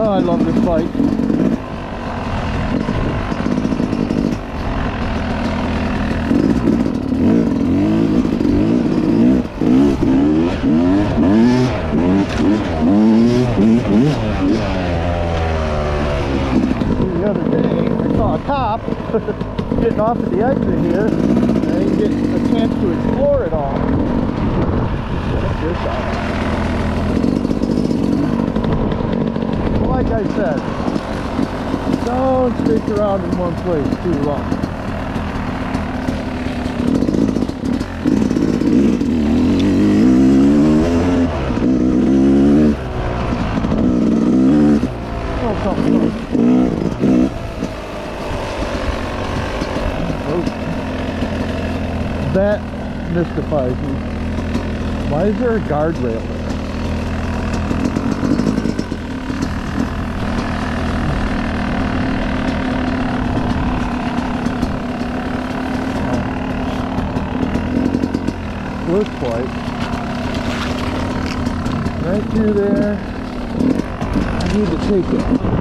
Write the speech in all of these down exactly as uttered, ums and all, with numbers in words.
Oh, I love this bike. The other day, I saw a cop getting off at the exit here, and I didn't get a chance to explore it all. Check this out. Like I said, don't stick around in one place too long. Oh, come on. That mystifies me. Why is there a guardrail there? Looks like right through there. I need to take it.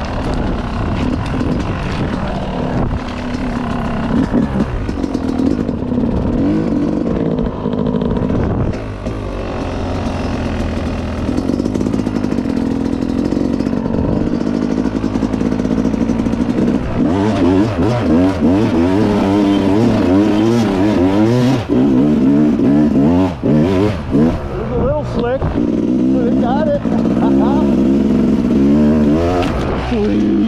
Got it. Sweet.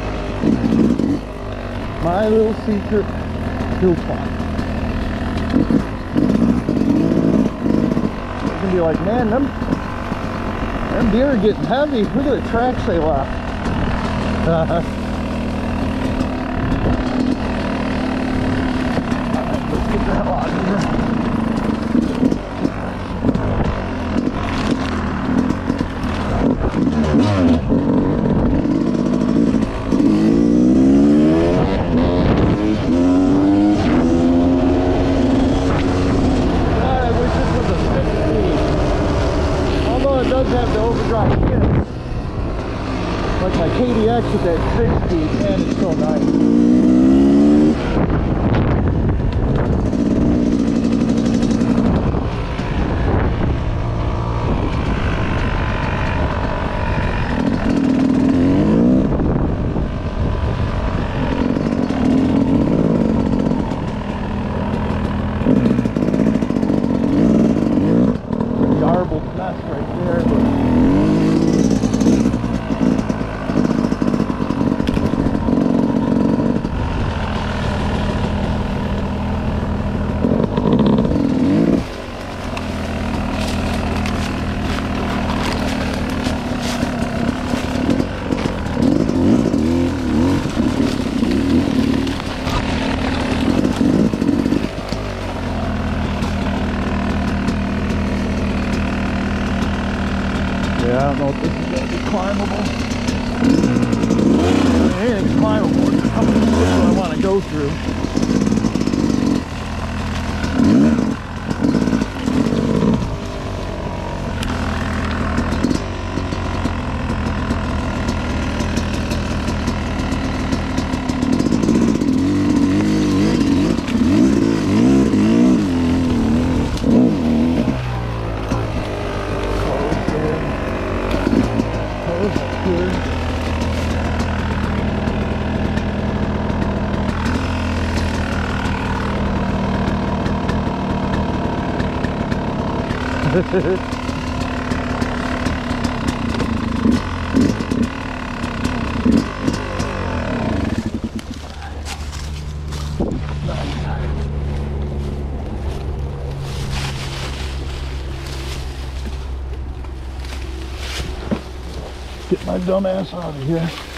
My little secret hill climb. You can be like, man, them, them deer are getting heavy. Look at the tracks they left. Alright, let's get the hell out of here. Have the overdrive kit like my K D X with that six speed, man, it's so nice. Garbled mess right there, but yeah, I don't know if this is going to be climbable. Anything's climbable. It's how much I want to go through. Get my dumb ass out of here.